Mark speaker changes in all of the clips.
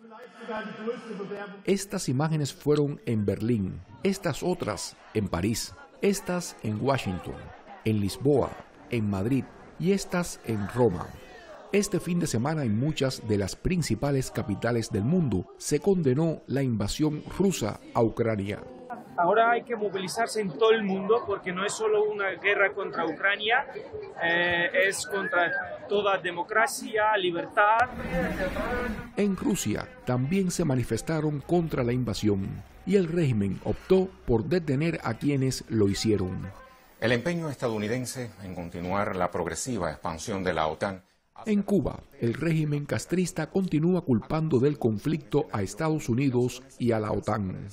Speaker 1: Estas imágenes fueron en Berlín, estas otras en París, estas en Washington, en Lisboa, en Madrid y estas en Roma. Este fin de semana en muchas de las principales capitales del mundo se condenó la invasión rusa a Ucrania.
Speaker 2: Ahora hay que movilizarse en todo el mundo porque no es solo una guerra contra Ucrania, es contra toda democracia, libertad.
Speaker 1: En Rusia también se manifestaron contra la invasión y el régimen optó por detener a quienes lo hicieron.
Speaker 3: El empeño estadounidense en continuar la progresiva expansión de la OTAN.
Speaker 1: En Cuba, el régimen castrista continúa culpando del conflicto a Estados Unidos y a la OTAN.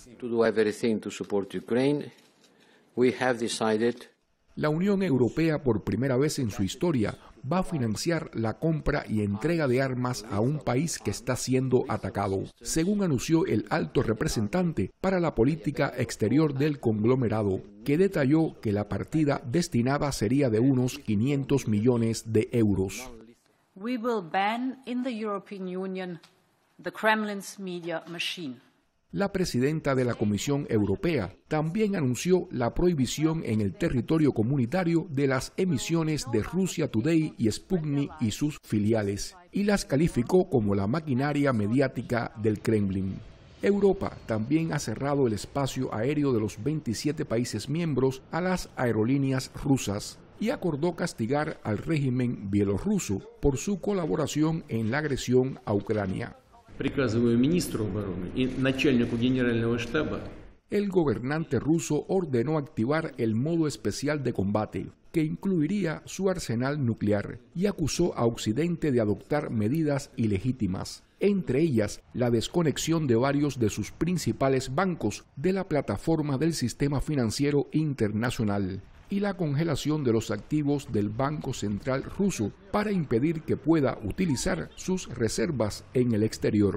Speaker 1: La Unión Europea, por primera vez en su historia, va a financiar la compra y entrega de armas a un país que está siendo atacado, según anunció el alto representante para la política exterior del conglomerado, que detalló que la partida destinada sería de unos 500 millones de euros.
Speaker 4: We will ban in the European Union the Kremlin's media machine.
Speaker 1: La presidenta de la Comisión Europea también anunció la prohibición en el territorio comunitario de las emisiones de Russia Today y Sputnik y sus filiales, y las calificó como la maquinaria mediática del Kremlin. Europa también ha cerrado el espacio aéreo de los 27 países miembros a las aerolíneas rusas y acordó castigar al régimen bielorruso por su colaboración en la agresión a Ucrania. El gobernante ruso ordenó activar el modo especial de combate, que incluiría su arsenal nuclear, y acusó a Occidente de adoptar medidas ilegítimas, entre ellas la desconexión de varios de sus principales bancos de la plataforma del sistema financiero internacional y la congelación de los activos del Banco Central ruso para impedir que pueda utilizar sus reservas en el exterior.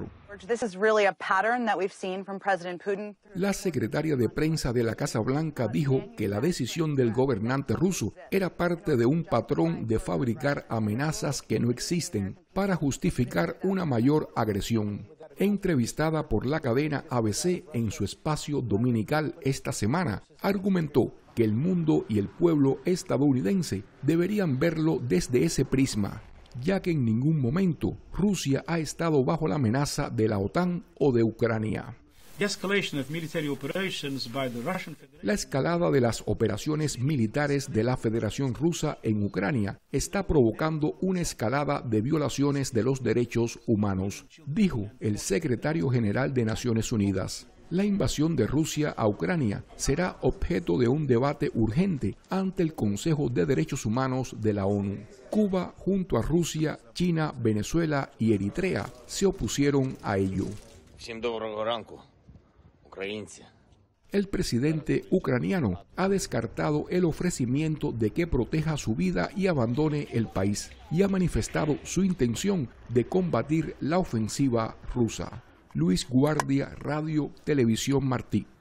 Speaker 1: La secretaria de prensa de la Casa Blanca dijo que la decisión del gobernante ruso era parte de un patrón de fabricar amenazas que no existen para justificar una mayor agresión. Entrevistada por la cadena ABC en su espacio dominical esta semana, argumentó que el mundo y el pueblo estadounidense deberían verlo desde ese prisma, ya que en ningún momento Rusia ha estado bajo la amenaza de la OTAN o de Ucrania. La escalada de las operaciones militares de la Federación Rusa en Ucrania está provocando una escalada de violaciones de los derechos humanos, dijo el secretario general de Naciones Unidas. La invasión de Rusia a Ucrania será objeto de un debate urgente ante el Consejo de Derechos Humanos de la ONU. Cuba, junto a Rusia, China, Venezuela y Eritrea, se opusieron a ello. El presidente ucraniano ha descartado el ofrecimiento de que proteja su vida y abandone el país, y ha manifestado su intención de combatir la ofensiva rusa. Luis Guardia, Radio Televisión Martí.